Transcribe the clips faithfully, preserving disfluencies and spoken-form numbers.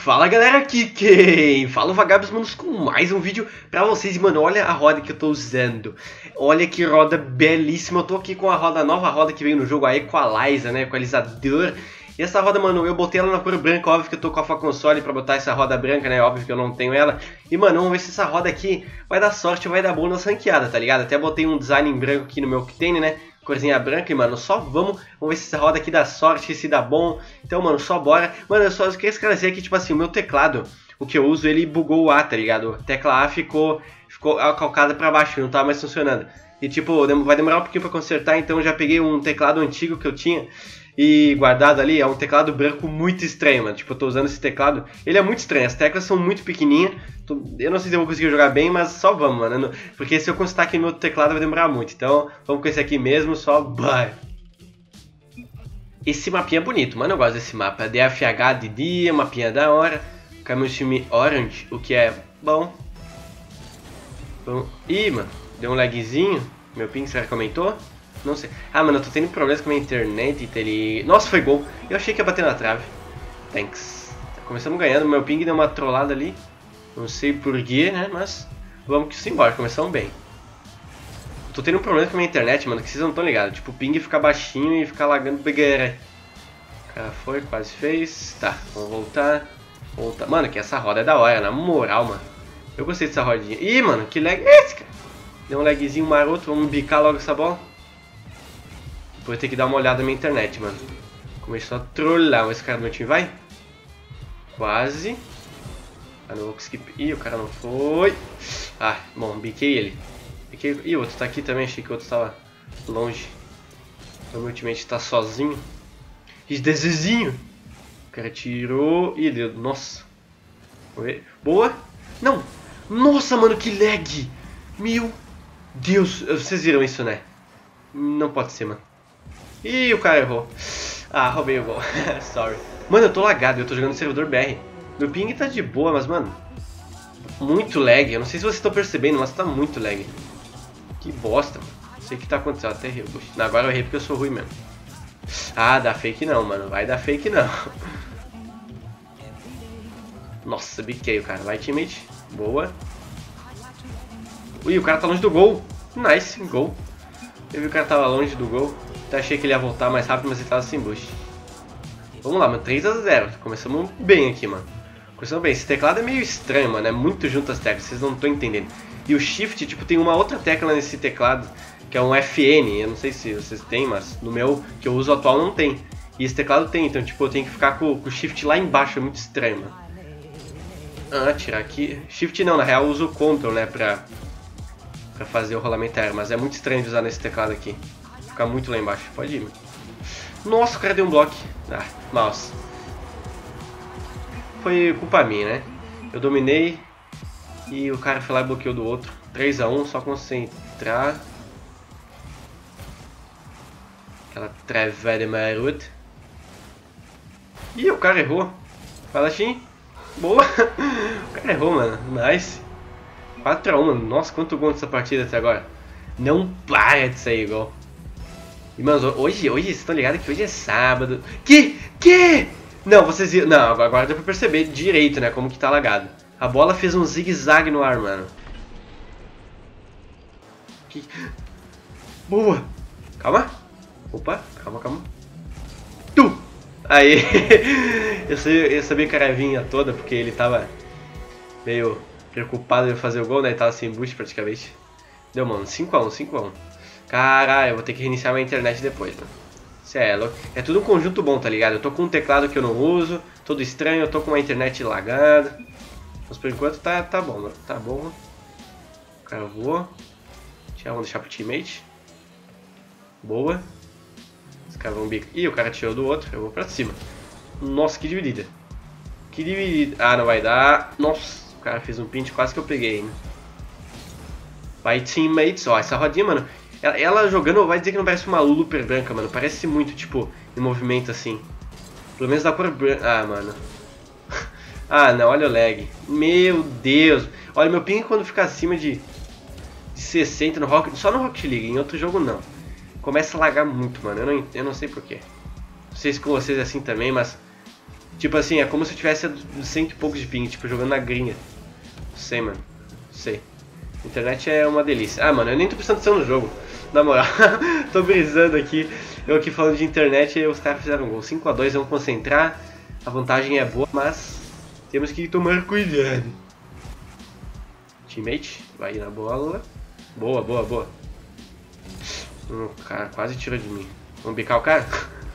Fala galera, aqui quem fala o Vagabos Manos com mais um vídeo pra vocês. E mano, olha a roda que eu tô usando. Olha que roda belíssima. Eu tô aqui com a roda, a nova roda que veio no jogo, a Equalizer, né, equalizador. E essa roda, mano, eu botei ela na cor branca. Óbvio que eu tô com a Fa Console pra botar essa roda branca, né, óbvio que eu não tenho ela. E mano, vamos ver se essa roda aqui vai dar sorte ou vai dar boa nas ranqueadas, tá ligado? Até botei um design em branco aqui no meu Octane, né, corzinha branca. E mano, só vamos, vamos ver se essa roda aqui dá sorte, se dá bom. Então mano, só bora. Mano, eu só queria esclarecer aqui, tipo assim, o meu teclado, o que eu uso, ele bugou o A, tá ligado? A tecla A ficou, ficou calcada pra baixo, não tava mais funcionando. E tipo, vai demorar um pouquinho pra consertar, então eu já peguei um teclado antigo que eu tinha e guardado ali. É um teclado branco muito estranho, mano. Tipo, eu tô usando esse teclado, ele é muito estranho, as teclas são muito pequenininhas. Eu não sei se eu vou conseguir jogar bem, mas só vamos, mano. Porque se eu consertar aqui no outro teclado vai demorar muito. Então, vamos com esse aqui mesmo, só vai. Esse mapinha é bonito, mano, eu gosto desse mapa. D F H de dia, mapinha da hora. Kamishimi Orange, o que é bom. Bom. Ih, mano, deu um lagzinho. Meu ping, será que aumentou? Não sei. Ah, mano, eu tô tendo problemas com a minha internet. Ele... Nossa, foi gol. Eu achei que ia bater na trave. Thanks. Começamos ganhando. Meu ping deu uma trollada ali. Não sei porquê, né? Mas vamos que sim, embora. Começamos bem. Tô tendo um problema com a minha internet, mano, que vocês não estão ligados. Tipo, o ping fica baixinho e fica lagando. O cara foi, quase fez. Tá, vamos voltar. Voltar. Mano, que essa roda é da hora, na moral, mano. Eu gostei dessa rodinha. Ih, mano, que lag é esse, cara? Deu um lagzinho maroto. Vamos bicar logo essa bola. Vou ter que dar uma olhada na minha internet, mano. Começou a trollar. Esse cara do meu time vai? Quase. Ah, não vou conseguir. Ih, o cara não foi. Ah, bom, biquei ele. Biquei... Ih, o outro tá aqui também. Achei que o outro tava longe. O meu teammate tá sozinho. Ih, desezinho. O cara tirou. Ih, deu. Nossa. Boa. Não. Nossa, mano, que lag. Meu Deus. Vocês viram isso, né? Não pode ser, mano. Ih, o cara errou. Ah, roubei o gol. Sorry. Mano, eu tô lagado, eu tô jogando no servidor B R. Meu ping tá de boa, mas, mano, muito lag. Eu não sei se vocês estão percebendo, mas tá muito lag. Que bosta, mano. Não sei o que tá acontecendo. Até errei. Não, agora eu errei porque eu sou ruim mesmo. Ah, dá fake não, mano. Vai dar fake não. Nossa, biquei o cara. Vai, teammate. Boa. Ui, o cara tá longe do gol. Nice, gol. Eu vi que o cara tava longe do gol. Até achei que ele ia voltar mais rápido, mas ele tava sem boost. Vamos lá, mano. três a zero. Começamos bem aqui, mano. Começamos bem. Esse teclado é meio estranho, mano. É muito junto as teclas. Vocês não estão entendendo. E o Shift, tipo, tem uma outra tecla nesse teclado, que é um F N. Eu não sei se vocês têm, mas no meu, que eu uso atual, não tem. E esse teclado tem. Então, tipo, eu tenho que ficar com, com o Shift lá embaixo. É muito estranho, mano. Ah, tirar aqui. Shift não, na real eu uso o Ctrl, né, pra... pra fazer o rolamento aéreo, mas é muito estranho de usar nesse teclado aqui. Ficar muito lá embaixo. Pode ir, mano. Nossa, o cara deu um bloco. Ah, mouse. Foi culpa minha, né? Eu dominei e o cara foi lá e bloqueou do outro. três a um, só concentrar. Aquela trevada marota. Ih, o cara errou. Fala assim. Boa. O cara errou, mano. Nice. quatro a um, mano. Nossa, quanto gol nessa partida até agora. Não para de sair gol. E, mano, hoje, hoje, vocês estão ligados que hoje é sábado. Que? Que? Não, vocês viram. Não, agora deu pra perceber direito, né, como que tá lagado. A bola fez um zigue-zague no ar, mano. Que... Boa. Calma. Opa, calma, calma. Tu! Aí. eu, sabia, eu sabia que era a vinha toda, porque ele tava meio preocupado em fazer o gol, né? Ele tava sem boost praticamente. Deu, mano, cinco a um, cinco a um. Caralho, eu vou ter que reiniciar minha internet depois, mano. Cê é louco. É tudo um conjunto bom, tá ligado? Eu tô com um teclado que eu não uso, todo estranho, eu tô com uma internet lagada. Mas por enquanto tá, tá bom, mano. Tá bom. O cara voou. Vamos deixar pro teammate. Boa. Os caras vão bico. Ih, o cara tirou do outro, eu vou pra cima. Nossa, que dividida. Que dividida. Ah, não vai dar. Nossa, o cara fez um pint, quase que eu peguei, hein. Vai, teammates. Ó, essa rodinha, mano. Ela, ela jogando, vai dizer que não parece uma Luluper branca, mano. Parece muito, tipo, em movimento assim. Pelo menos da cor branca. Ah, mano. Ah, não, olha o lag. Meu Deus. Olha, meu ping quando fica acima de, de sessenta no Rocket. Só no Rocket League, em outro jogo não. Começa a lagar muito, mano. Eu não, eu não sei porquê. Não sei se com vocês é assim também, mas Tipo assim, é como se eu tivesse cento e poucos de ping, tipo, jogando na gringa. Não sei, mano. Não sei. Internet é uma delícia. Ah, mano, eu nem tô prestando atenção no jogo. Na moral, tô brisando aqui. Eu aqui falando de internet e os caras fizeram um gol. cinco a dois, vamos concentrar. A vantagem é boa, mas temos que tomar cuidado. Teammate, vai na bola. Boa, boa, boa. Hum, o cara quase tirou de mim. Vamos bicar o cara?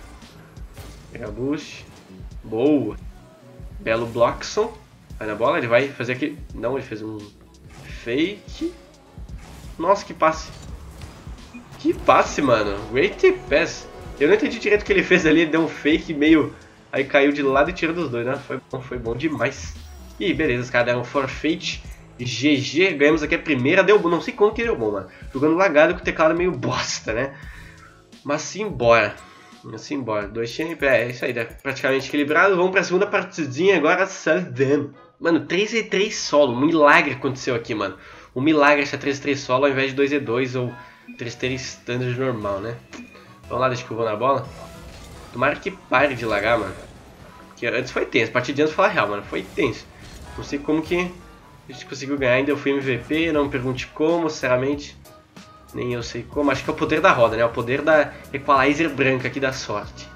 Pegar boost. Boa. Belo Blockson. Vai na bola, ele vai fazer aqui. Não, ele fez um fake. Nossa, que passe. Que passe, mano. Great pass. Eu não entendi direito o que ele fez ali. Ele deu um fake meio... Aí caiu de lado e tirou dos dois, né? Foi bom, foi bom demais. E beleza, os caras deram um forfeit. G G, ganhamos aqui a primeira. Deu bom, não sei como que deu bom, mano. Jogando lagado com o teclado meio bosta, né? Mas simbora. Simbora. Dois champ, é isso aí. Tá praticamente equilibrado. Vamos pra segunda partidinha agora. Saldano. Mano, três e três solo. Um milagre aconteceu aqui, mano. Um milagre achar três e três solo ao invés de dois e dois ou três e três standard normal, né? Vamos lá, deixa que eu vou na bola. Tomara que pare de lagar, mano. Porque antes foi tenso. A partida de antes, falar real, mano. Foi tenso. Não sei como que a gente conseguiu ganhar. Ainda eu fui M V P. Não me pergunte como, sinceramente. Nem eu sei como. Acho que é o poder da roda, né? O poder da equalizer branca aqui da sorte.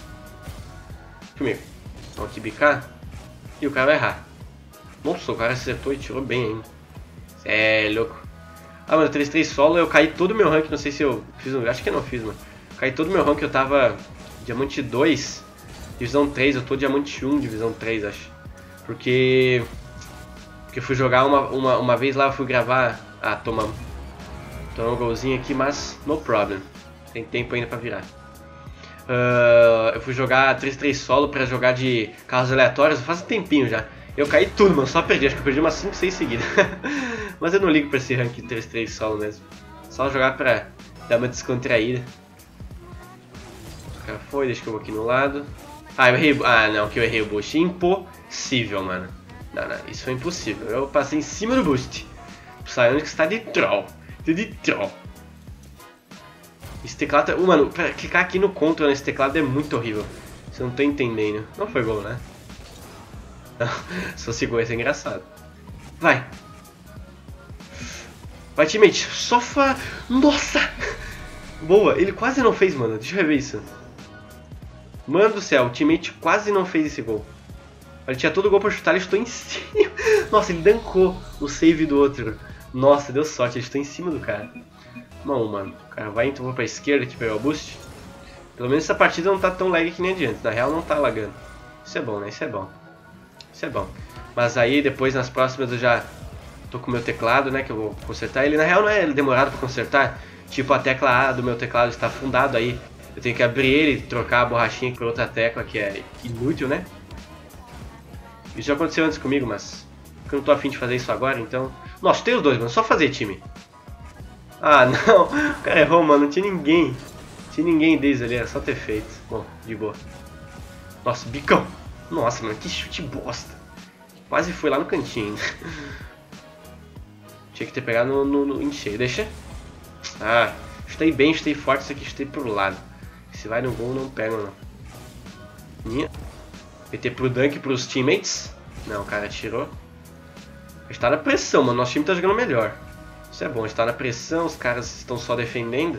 Comigo. Vamos aqui bicar. E o cara vai errar. Nossa, o cara acertou e tirou bem ainda. É louco. Ah, mano, três três solo. Eu caí todo o meu rank. Não sei se eu fiz um... Acho que eu não fiz, mano. Caí todo o meu rank. Eu tava diamante dois. Divisão três. Eu tô diamante um, divisão três, acho. Porque... Porque eu fui jogar uma, uma, uma vez lá. Eu fui gravar... Ah, tomamos. Então um golzinho aqui, mas no problem. Tem tempo ainda pra virar. Uh, eu fui jogar três três solo pra jogar de carros aleatórios. Faz um tempinho já. Eu caí tudo, mano. Só perdi. Acho que eu perdi umas cinco, seis seguidas. Mas eu não ligo pra esse rank três três solo mesmo. Só jogar pra dar uma descontraída. O cara foi, deixa que eu vou aqui no lado. Ah, eu errei. Ah, não, que eu errei o boost. Impossível, mano. Não, não, isso foi impossível. Eu passei em cima do boost. Saindo que está de troll. De troll. Esse teclado, uh, mano, pra clicar aqui no control nesse teclado é muito horrível. Você não tá entendendo. Não foi gol, né? Não, se fosse gol ia ser engraçado. Vai. Vai, teammate. Sofa. Nossa. Boa, ele quase não fez, mano. Deixa eu rever isso. Mano do céu, o teammate quase não fez esse gol. Ele tinha todo o gol pra chutar, ele estou em cima. Nossa, ele dancou o save do outro. Nossa, deu sorte, ele estou em cima do cara. Não, mano. O cara vai, então vou pra esquerda aqui pegar o boost. Pelo menos essa partida não tá tão lag que nem adianta. Na real não tá lagando. Isso é bom, né? Isso é bom. Isso é bom. Mas aí depois nas próximas eu já tô com o meu teclado, né? Que eu vou consertar. Ele na real não é demorado pra consertar. Tipo, a tecla A do meu teclado está afundado aí. Eu tenho que abrir ele e trocar a borrachinha por outra tecla que é inútil, né? Isso já aconteceu antes comigo, mas eu não tô afim de fazer isso agora, então... Nossa, tem os dois, mano. Só fazer, time. Ah, não. O cara errou, mano. Não tinha ninguém. Não tinha ninguém deles ali. Era só ter feito. Bom, de boa. Nossa, bicão. Nossa, mano. Que chute bosta. Quase foi lá no cantinho. Tinha que ter pegado no, no, no em cheio. Deixa. Ah, chutei bem, chutei forte. Isso aqui chutei pro lado. Se vai no gol, não pega, não. Minha. P T pro dunk pros teammates. Não, o cara tirou. Está na pressão, mano. Nosso time tá jogando melhor. Isso é bom. Está na pressão. Os caras estão só defendendo.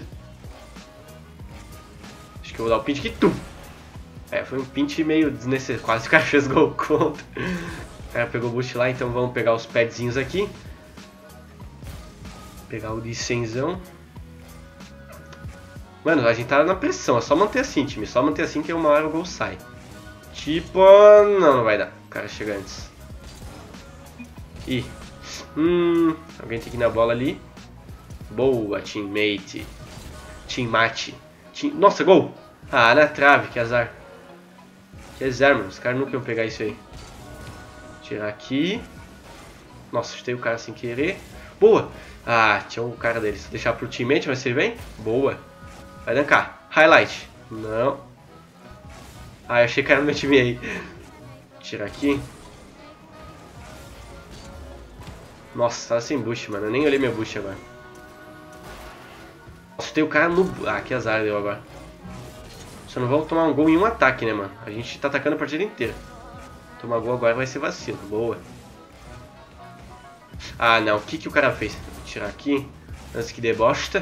Acho que eu vou dar o pint aqui. Tum. É, foi um pint meio desnecessário. Quase o cara fez gol contra. O cara pegou o boost lá. Então vamos pegar os padzinhos aqui. Pegar o de cenzão. Mano, a gente tá na pressão. É só manter assim, time. Só manter assim que uma hora o gol sai. Tipo... Não, não vai dar. O cara chega antes. Ih. Hum... Alguém tem que ir na bola ali. Boa, teammate. Teammate. Team... Nossa, gol! Ah, na trave. Que azar. Que azar, mano. Os caras nunca iam pegar isso aí. Tirar aqui. Nossa, chutei o cara sem querer. Boa! Ah, tinha um cara deles. Vou deixar pro teammate, vai ser bem? Boa. Vai dancar. Highlight. Não. Ah, eu achei que era no meu time aí. Tirar aqui. Nossa, tava sem boost, mano. Eu nem olhei meu boost agora. Nossa, tem o cara no... Ah, que azar deu agora. Só não vamos tomar um gol em um ataque, né, mano? A gente tá atacando a partida inteira. tomar gol agora vai ser vacilo. Boa. Ah, não. O que, que o cara fez? Vou tirar aqui. Antes que dê bosta.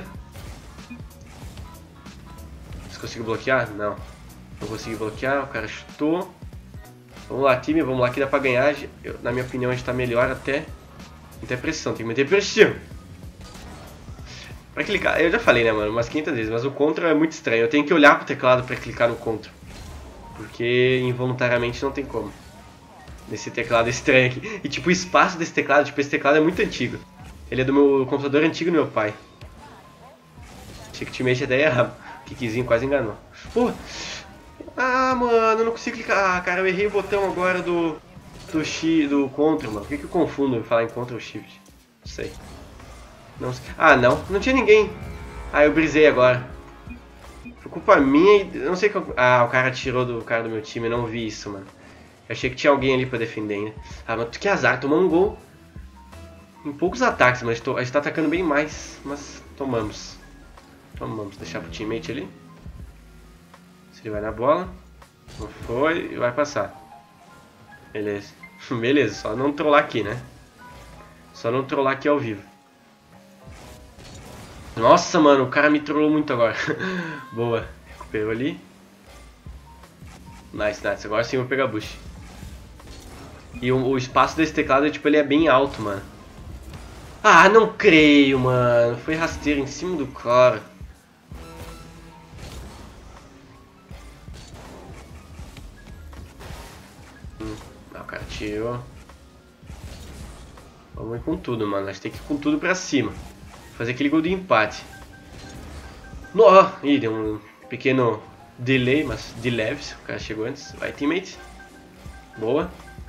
Você conseguiu bloquear? Não. Não consegui bloquear. O cara chutou. Vamos lá, time. Vamos lá que dá pra ganhar. Eu, na minha opinião, a gente tá melhor até. Meter pressão. Tem que meter pressão. Pra clicar. Eu já falei, né, mano? Umas quinhentas vezes. Mas o contra é muito estranho. Eu tenho que olhar pro teclado pra clicar no contra. Porque involuntariamente não tem como. Nesse teclado estranho aqui. E tipo, o espaço desse teclado, tipo, esse teclado é muito antigo. Ele é do meu computador antigo do meu pai. Achei que o teammate até ia errar. O Kikizinho quase enganou. Pô! Ah, mano, eu não consigo clicar. Ah, cara, eu errei o botão agora do... Do X, do contra, mano. Por que, que eu confundo falar em contra ou shift? Não sei. Não sei. Ah, não. Não tinha ninguém. Ah, eu brisei agora. Foi culpa minha e... Eu não sei que eu... Ah, o cara tirou do cara do meu time. Eu não vi isso, mano. Eu achei que tinha alguém ali pra defender ainda. Ah, mas que azar. Tomamos um gol em poucos ataques, mas a gente tá atacando bem mais. Mas tomamos. Tomamos. Deixar pro teammate ali. Se ele vai na bola. Não foi. E vai passar. Beleza. Beleza. Só não trollar aqui, né? Só não trollar aqui ao vivo. Nossa, mano. O cara me trollou muito agora. Boa. Recuperou ali. Nice, nice. Agora sim eu vou pegar bush. E o, o espaço desse teclado, tipo, ele é bem alto, mano. Ah, não creio, mano. Foi rasteiro em cima do cara. Hum, ah, o cara tirou. Vamos ir com tudo, mano. A gente tem que ir com tudo pra cima. Fazer aquele gol de empate. No, ih, deu um pequeno delay, mas de leves. O cara chegou antes. Vai, teammate. Boa.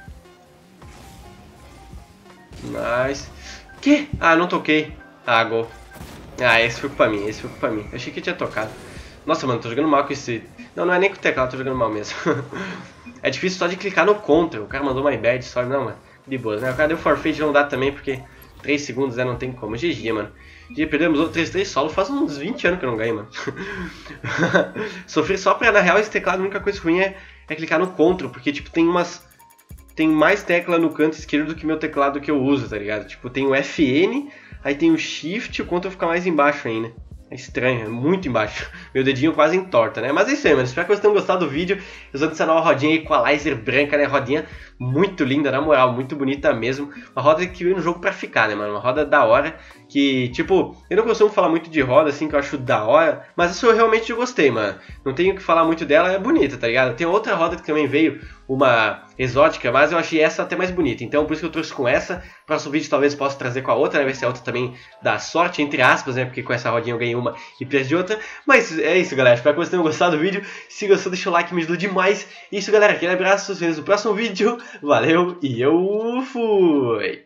Nice. Que? Ah, não toquei. Ah, gol. Ah, esse foi culpa minha. Esse foi culpa minha. Eu achei que tinha tocado. Nossa, mano, tô jogando mal com esse... Não, não é nem com o teclado, tô jogando mal mesmo. É difícil só de clicar no contra. O cara mandou my bad, só não, mano. De boas, né? O cara deu forfeit, não dá também, porque três segundos, né? Não tem como. G G, mano. G G, perdemos outro três três solo. Faz uns vinte anos que eu não ganho, mano. Sofri só pra, na real, esse teclado, a única coisa ruim é, é clicar no contra, porque, tipo, tem umas... Tem mais tecla no canto esquerdo do que meu teclado que eu uso, tá ligado? Tipo, tem o F N, aí tem o Shift e o contra fica mais embaixo ainda. É estranho, é muito embaixo. Meu dedinho quase entorta, né? Mas é isso aí, mano. Espero que vocês tenham gostado do vídeo. Eu vou adicionar uma rodinha equalizer branca, né? Rodinha muito linda, na moral. Muito bonita mesmo. Uma roda que veio no jogo pra ficar, né, mano? Uma roda da hora. Que, tipo, eu não costumo falar muito de roda, assim, que eu acho da hora. Mas essa eu realmente gostei, mano. Não tenho o que falar muito dela, é bonita, tá ligado? Tem outra roda que também veio, uma exótica, mas eu achei essa até mais bonita. Então, por isso que eu trouxe com essa. Próximo vídeo talvez possa trazer com a outra, né? Ver se a outra também dá sorte, entre aspas, né? Porque com essa rodinha eu ganhei uma e perdi outra. Mas é isso, galera. Espero que vocês tenham gostado do vídeo. Se gostou, deixa o like, me ajuda demais. Isso, galera. Aquele abraço. Nos vemos no próximo vídeo. Valeu e eu fui!